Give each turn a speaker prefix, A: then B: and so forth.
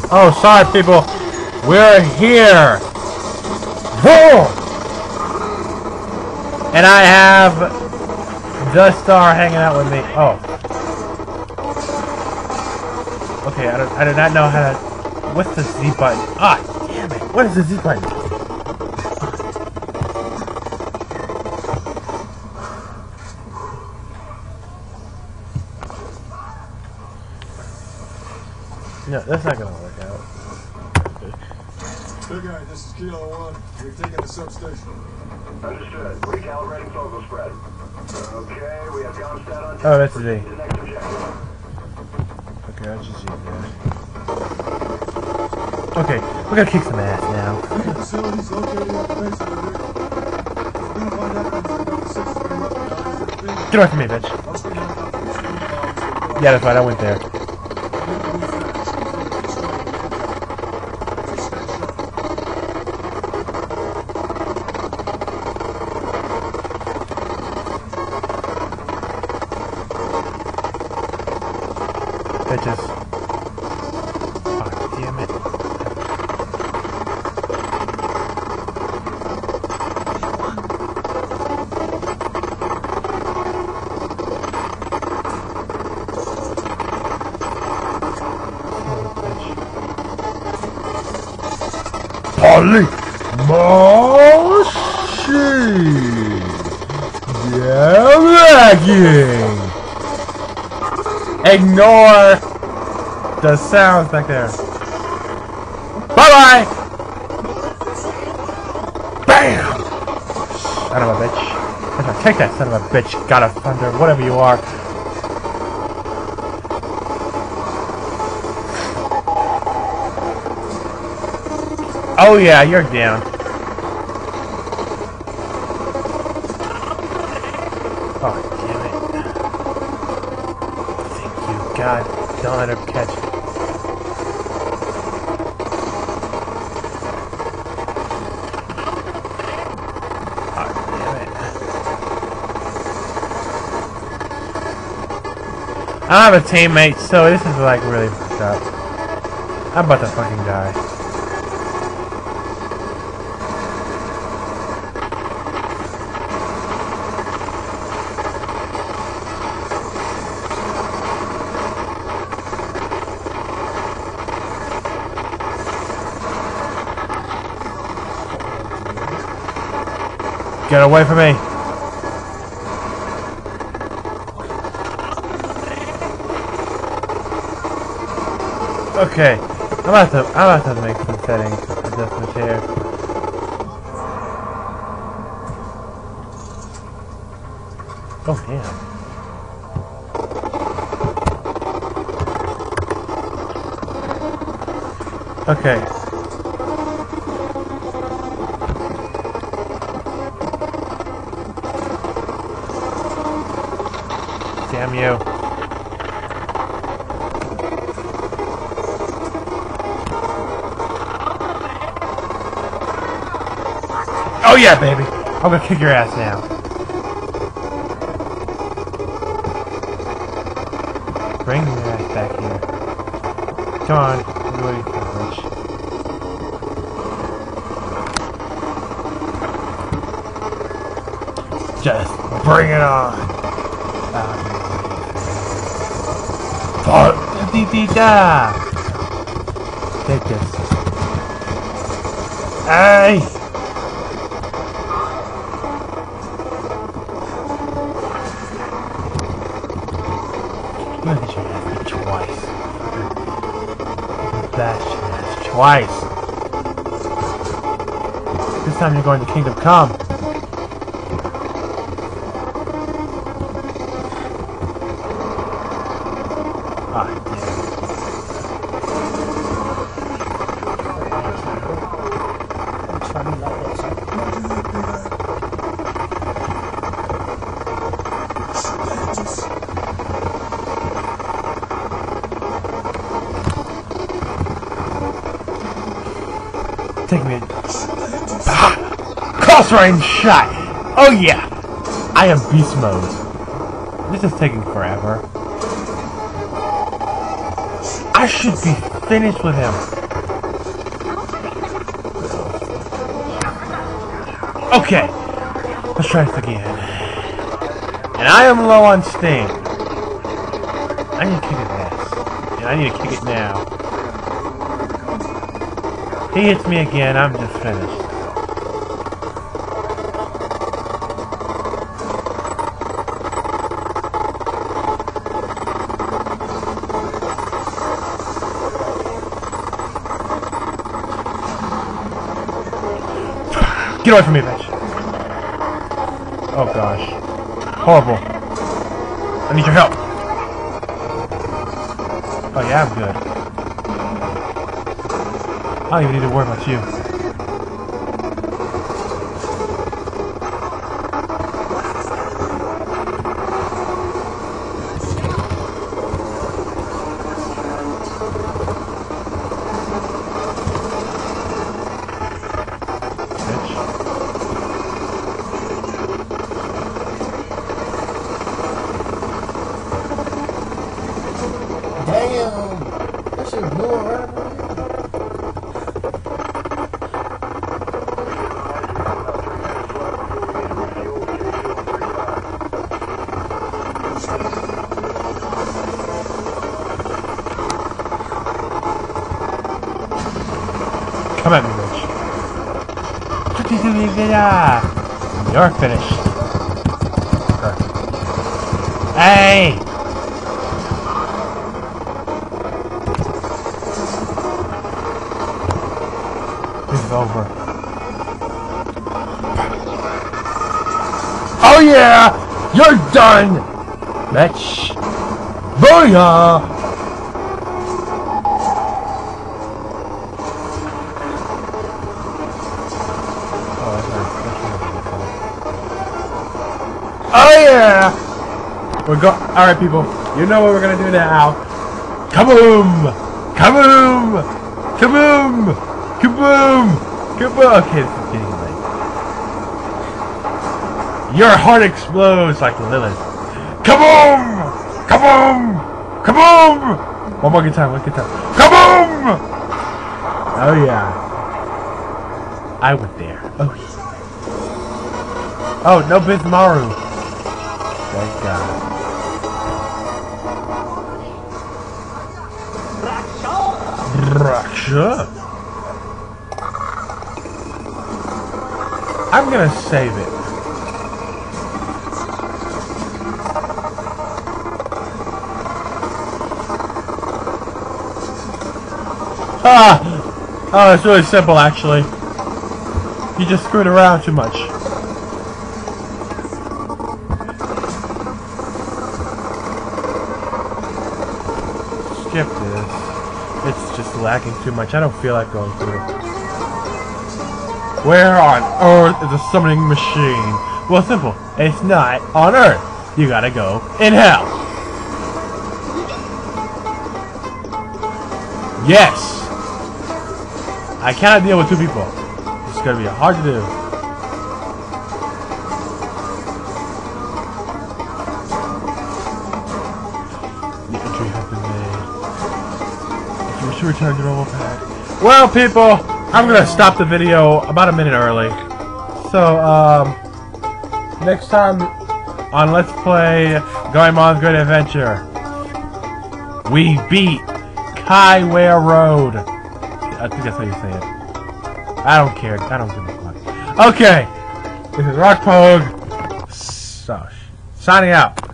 A: Oh, sorry, people. We're here. Whoa! And I have the star hanging out with me. Oh. Okay, I do not know how to... What's the Z button? Ah, damn it. What is the Z button? No, that's not gonna work out.
B: Big guy, this is Kilo 1. We're taking the substation.
C: Understood. Recalibrating focal spread. Okay, we have Comstat on.
A: Oh, that's the Z.
C: The next objective.
A: Okay, I'll just use that. Okay, we're gonna kick some ass now.
B: The facility's located at the base of the rig. We're gonna find out when the system
A: Get away from me, bitch. Yeah, that's right, I went there. Bitches. Oh, damn it. Polly machine. Yeah, lagging. Ignore the sounds back there. Bye-bye! Bam! Son of a bitch. Take that, son of a bitch. God of thunder, whatever you are. Oh yeah, you're down. Oh, damn it. Thank you, God. Don't let her catch it. Oh, damn it. I don't have a teammate, so this is like really fucked up. I'm about to fucking die. Get away from me! Okay, I'm about to make some settings adjustments here. Oh damn! Okay. Damn you. Oh yeah, baby. I'm gonna kick your ass now. Bring your ass back here. Come on. What are you doing, bitch? Just bring it on. Take this. Hey! Look at your ass twice. Bash your ass twice. This time you're going to Kingdom Come. Ah, damn. Take me. Close range shot! Oh yeah! I am beast mode. This is taking forever. I should be finished with him. Okay, let's try this again. And I am low on steam. I need to kick his ass. And I need to kick it now. He hits me again, I'm just finished. Get away from me, bitch. Oh gosh. Horrible. I need your help. Oh yeah, I'm good. I don't even need to worry about you.
B: Damn! That shit blew up right away.
A: Come at me, bitch. You're finished. Hey! This is over. Oh yeah! You're done! Bitch! Booyah! Oh yeah! We're go. All right, people. You know what we're gonna do now. Kaboom! Kaboom! Kaboom! Kaboom! Kaboom! Okay, this is getting late. Your heart explodes like Lilith. Kaboom! Kaboom! Kaboom! One more good time. One good time. Kaboom! Oh yeah. I went there. Oh yeah. Oh, no Bismaru. Thank God. Raksha. I'm gonna save it. Ah! Oh, it's really simple actually. You just screwed around too much. Skip this. It's just lagging too much. I don't feel like going through it. Where on earth is a summoning machine? Well, simple. It's not on Earth. You gotta go in hell. Yes! I cannot deal with two people. It's gonna be hard to do. The entry has been made. If you wish to return to normal path. Well, people, I'm gonna stop the video about a minute early. So, next time on Let's Play Goemon's Great Adventure, we beat Kaiware Road. I think that's how you say it. I don't care. I don't give a fuck. Okay, this is Rock Pogue. So, signing out.